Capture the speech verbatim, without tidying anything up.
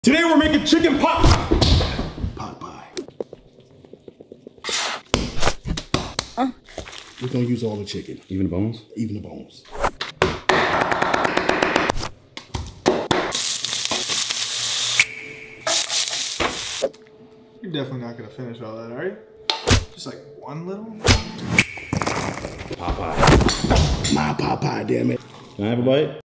Today we're making chicken pot pot pie. Uh. We're gonna use all the chicken. Even the bones? Even the bones. You're definitely not gonna finish all that, are you? Just like one little? Pot pie. My pot pie, damn it. Can I have a bite?